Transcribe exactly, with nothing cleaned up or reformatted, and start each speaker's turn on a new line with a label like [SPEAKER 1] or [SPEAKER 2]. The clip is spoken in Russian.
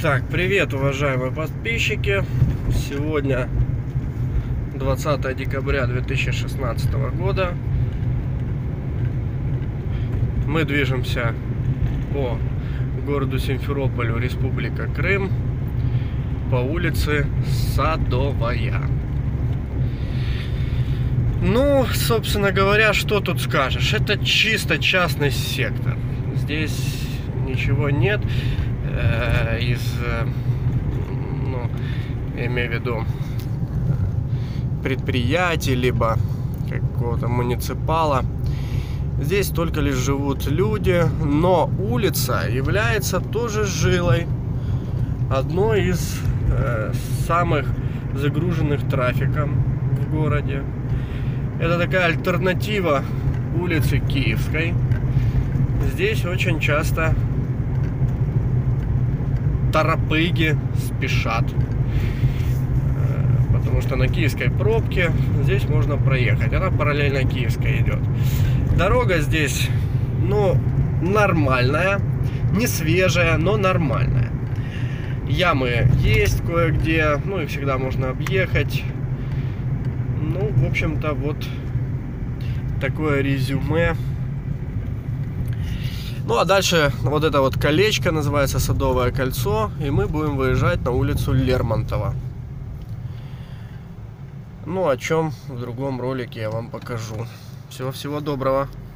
[SPEAKER 1] Так, привет, уважаемые подписчики. Сегодня двадцатое декабря две тысячи шестнадцатого года. Мы движемся по городу Симферополю, Республика Крым, по улице Садовая. Ну, собственно говоря, что тут скажешь? Это чисто частный сектор. Здесь ничего нет э, из, э, ну, я имею в виду предприятий, либо какого-то муниципала. Здесь только лишь живут люди, но улица является тоже жилой, одной из э, самых загруженных трафиком в городе. Это такая альтернатива улице Киевской. Здесь очень часто торопыги спешат, потому что на Киевской пробке здесь можно проехать. Она параллельно Киевской идет. Дорога здесь, ну, нормальная, не свежая, но нормальная. Ямы есть кое-где, ну, их всегда можно объехать. Ну, в общем-то, вот такое резюме. Ну, а дальше вот это вот колечко называется Садовое кольцо, и мы будем выезжать на улицу Лермонтова. Ну, о чем в другом ролике я вам покажу. Всего-всего доброго.